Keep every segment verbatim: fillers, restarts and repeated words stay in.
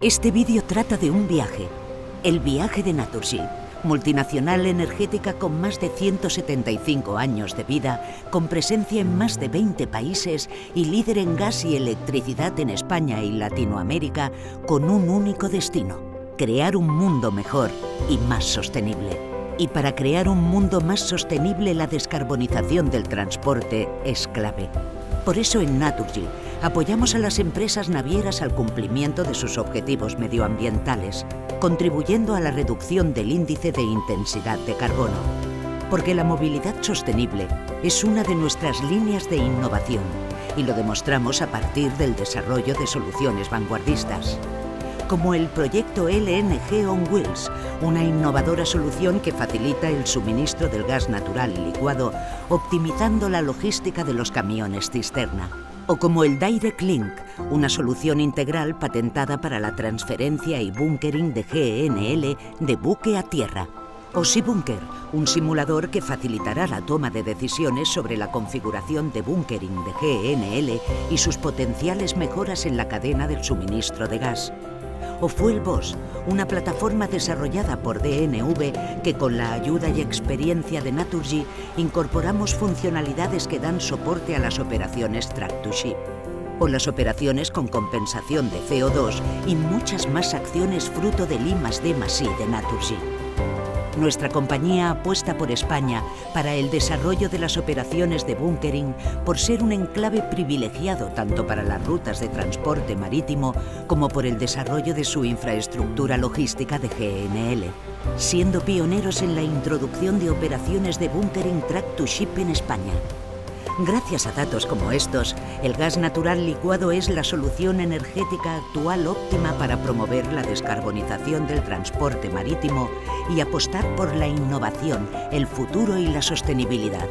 Este vídeo trata de un viaje, el viaje de Naturgy, multinacional energética con más de ciento setenta y cinco años de vida, con presencia en más de veinte países y líder en gas y electricidad en España y Latinoamérica, con un único destino: crear un mundo mejor y más sostenible. Y para crear un mundo más sostenible, la descarbonización del transporte es clave. Por eso en Naturgy apoyamos a las empresas navieras al cumplimiento de sus objetivos medioambientales, contribuyendo a la reducción del índice de intensidad de carbono. Porque la movilidad sostenible es una de nuestras líneas de innovación y lo demostramos a partir del desarrollo de soluciones vanguardistas, como el proyecto L N G on Wheels, una innovadora solución que facilita el suministro del gas natural licuado, optimizando la logística de los camiones cisterna. O como el Direct Link, una solución integral patentada para la transferencia y bunkering de G N L de buque a tierra. O SeaBunker, un simulador que facilitará la toma de decisiones sobre la configuración de bunkering de G N L y sus potenciales mejoras en la cadena del suministro de gas. O FuelBoss, una plataforma desarrollada por D N V que, con la ayuda y experiencia de Naturgy, incorporamos funcionalidades que dan soporte a las operaciones Track to Ship. O las operaciones con compensación de C O dos y muchas más acciones fruto del I más D más I de Naturgy. Nuestra compañía apuesta por España para el desarrollo de las operaciones de bunkering, por ser un enclave privilegiado tanto para las rutas de transporte marítimo como por el desarrollo de su infraestructura logística de G N L, siendo pioneros en la introducción de operaciones de bunkering Track to Ship en España. Gracias a datos como estos, el gas natural licuado es la solución energética actual óptima para promover la descarbonización del transporte marítimo y apostar por la innovación, el futuro y la sostenibilidad.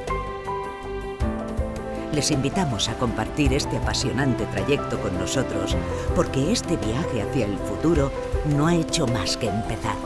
Les invitamos a compartir este apasionante trayecto con nosotros, porque este viaje hacia el futuro no ha hecho más que empezar.